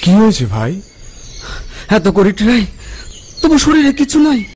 কি হয়েছে ভাই? এত করি ট্রাই, তবু শরীরে কিছু নাই।